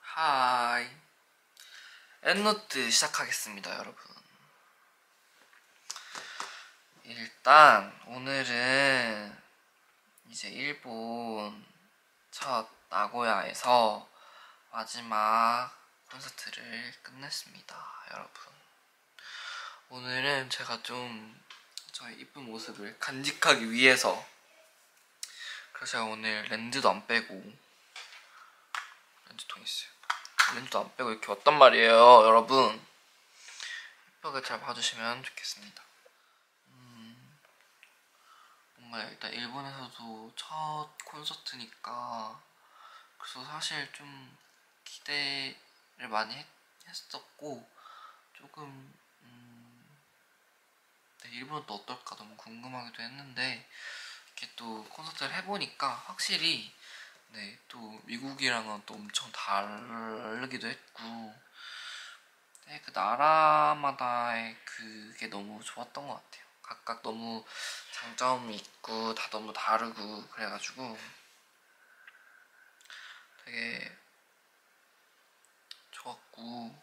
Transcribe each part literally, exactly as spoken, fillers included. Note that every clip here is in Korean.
하이. 엔노트 시작하겠습니다, 여러분. 일단 오늘은 이제 일본 첫 나고야에서 마지막 콘서트를 끝냈습니다, 여러분. 오늘은 제가 좀 저의 이쁜 모습을 간직하기 위해서, 그래서 제가 오늘 렌즈도 안 빼고, 렌즈통 있어요. 렌즈도 안 빼고 이렇게 왔단 말이에요, 여러분. 예쁘게 잘 봐주시면 좋겠습니다. 음, 뭔가 일단 일본에서도 첫 콘서트니까, 그래서 사실 좀 기대를 많이 했, 했었고, 조금 음, 네, 일본은 또 어떨까 너무 궁금하기도 했는데, 이렇게 또 콘서트를 해보니까 확실히 네, 또 미국이랑은 또 엄청 다르기도 했고, 네, 그 나라마다의 그게 너무 좋았던 것 같아요. 각각 너무 장점이 있고 다 너무 다르고 그래가지고 되게 좋았고,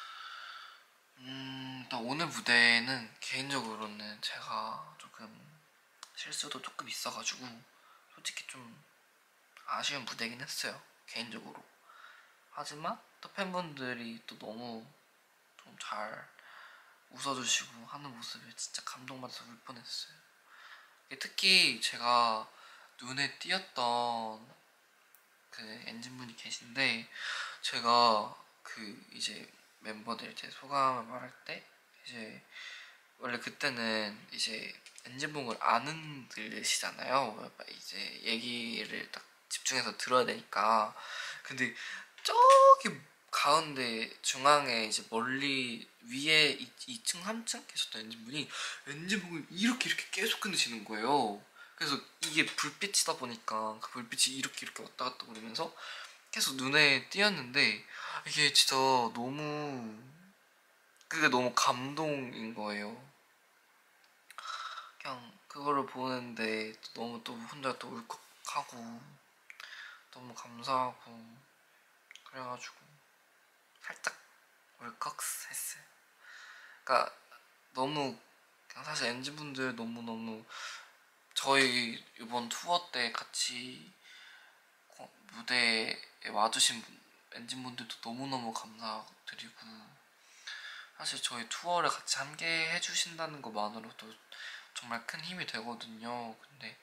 음, 일단 오늘 무대는 개인적으로는 제가 조금 실수도 조금 있어가지고 솔직히 좀 아쉬운 무대긴 했어요, 개인적으로. 하지만 또 팬분들이 또 너무 좀 잘 웃어주시고 하는 모습에 진짜 감동받아서 울 뻔했어요. 특히 제가 눈에 띄었던 그 엔진분이 계신데, 제가 그 이제 멤버들 제 소감을 말할 때 이제 원래 그때는 이제 엔진분을 아는 들으시잖아요. 이제 얘기를 딱 집중해서 들어야 되니까. 근데 저기 가운데 중앙에 이제 멀리 위에 이 층 삼 층 계셨던 엔진분이 엔진분을 이렇게 이렇게 계속 흔드시는 거예요. 그래서 이게 불빛이다 보니까 그 불빛이 이렇게 이렇게 왔다 갔다 거리면서 계속 눈에 띄었는데, 이게 진짜 너무, 그게 너무 감동인 거예요. 그냥 그거를 보는데 또 너무 또 혼자 또 울컥하고 너무 감사하고 그래가지고 살짝 울컥했어요. 그러니까 너무, 그냥 사실 엔진분들 너무너무 저희 이번 투어 때 같이 무대에 와주신 엔진분들도 너무너무 감사드리고, 사실 저희 투어를 같이 함께 해주신다는 것만으로도 정말 큰 힘이 되거든요. 근데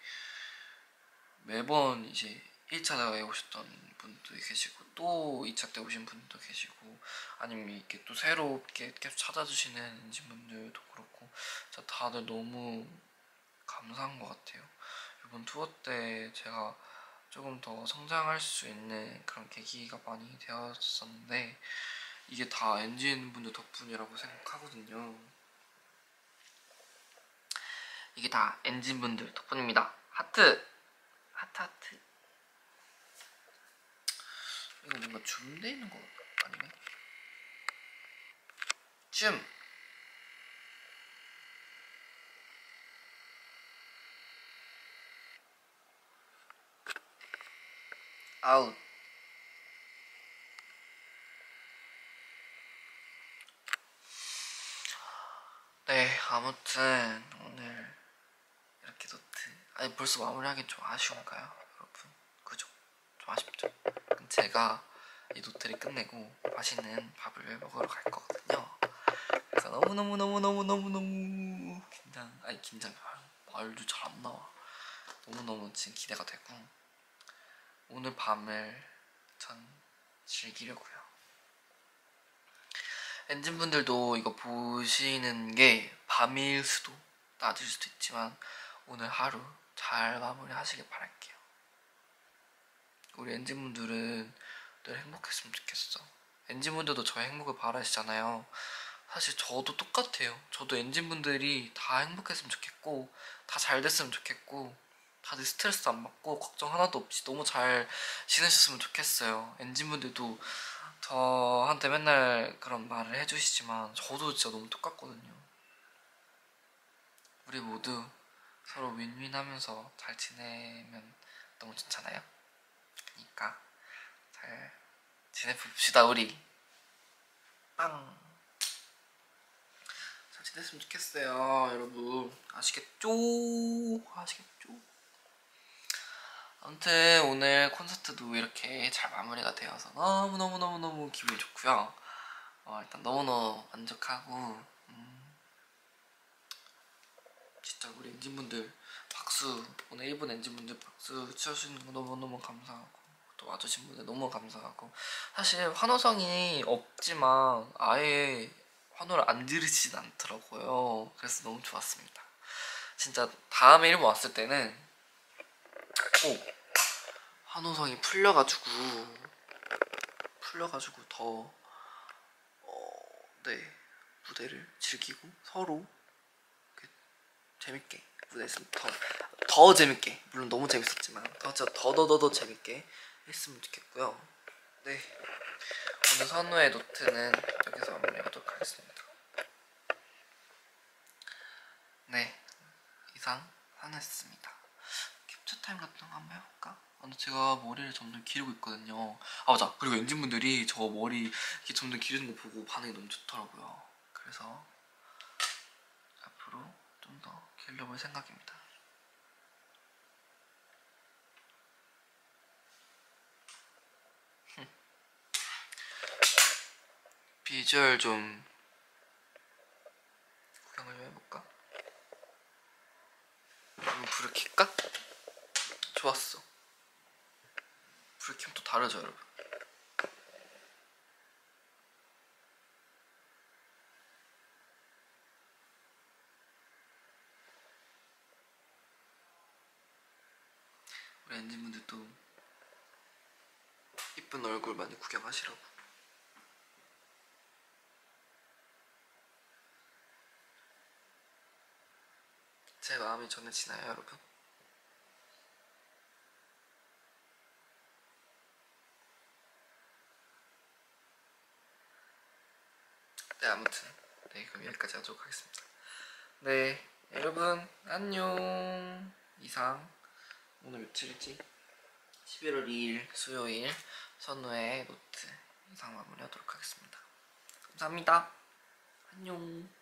매번 이제 일 차 때 오셨던 분도 계시고 또 이 차 때 오신 분도 계시고, 아니면 이렇게 또 새롭게 계속 찾아주시는 엔진분들도 그렇고, 진짜 다들 너무 감사한 것 같아요. 이번 투어 때 제가 조금 더 성장할 수 있는 그런 계기가 많이 되었었는데, 이게 다 엔진분들 덕분이라고 생각하거든요. 이게 다 엔진분들 덕분입니다. 하트! 하트 하트. 이거 뭔가 줌돼 있는 거 아니네? 줌! 아웃. 네, 아무튼 오늘 이렇게 노트, 아니 벌써 마무리하긴 좀 아쉬운가요, 여러분? 그죠? 좀 아쉽죠? 그럼 제가 이 노트를 끝내고 맛있는 밥을 먹으러 갈 거거든요. 그래서 너무너무너무너무너무너무 긴장, 아니 긴장, 말도 잘 안 나와. 너무너무 지금 기대가 되고, 오늘 밤을 전 즐기려고요. 엔진분들도 이거 보시는 게 밤일 수도 낮을 수도 있지만 오늘 하루 잘 마무리 하시길 바랄게요. 우리 엔진분들은 늘 행복했으면 좋겠어. 엔진분들도 저의 행복을 바라시잖아요. 사실 저도 똑같아요. 저도 엔진분들이 다 행복했으면 좋겠고, 다 잘 됐으면 좋겠고, 다들 스트레스 안 받고 걱정 하나도 없이 너무 잘 지내셨으면 좋겠어요. 엔진분들도 저한테 맨날 그런 말을 해주시지만 저도 진짜 너무 똑같거든요. 우리 모두 서로 윈윈하면서 잘 지내면 너무 좋잖아요. 그러니까 잘 지내봅시다 우리. 빵. 잘 지냈으면 좋겠어요 여러분. 아시겠죠? 아시겠죠? 아무튼 오늘 콘서트도 이렇게 잘 마무리가 되어서 너무너무너무너무 기분이 좋고요. 어, 일단 너무너무 만족하고 음, 진짜 우리 엔진분들 박수, 오늘 일본 엔진분들 박수 치워주시는 거 너무너무 감사하고 또 와주신 분들 너무 감사하고, 사실 환호성이 없지만 아예 환호를 안 들으시진 않더라고요. 그래서 너무 좋았습니다. 진짜 다음에 일본 왔을 때는 꼭 환호성이 풀려가지고 풀려가지고 더 어, 네, 무대를 즐기고 서로 재밌게 무대했으면 더, 더 재밌게, 물론 너무 재밌었지만 더 진짜 더더더더 재밌게 했으면 좋겠고요. 네, 오늘 선우의 노트는 여기서 마무리하도록 하겠습니다. 네, 이상 선우였습니다. 캡처 타임 같은 거 한번 해볼까? 근데 제가 머리를 점점 기르고 있거든요. 아 맞아, 그리고 엔진분들이 저 머리 이렇게 점점 기르는 거 보고 반응이 너무 좋더라고요. 그래서 앞으로 좀 더 길러볼 생각입니다. 비주얼 좀 구경을 좀 해볼까? 한번 불을 켤까? 좋았어. 불을 켜면 또 다르죠 여러분. 우리 엔진분들도 이쁜 얼굴 많이 구경하시라고. 제 마음이 전해지나요 여러분? 네, 아무튼 네, 그럼 여기까지 하도록 하겠습니다. 네, 여러분 안녕. 이상 오늘 며칠이지? 십일월 이일 수요일 선우의 노트 이상 마무리하도록 하겠습니다. 감사합니다. 안녕.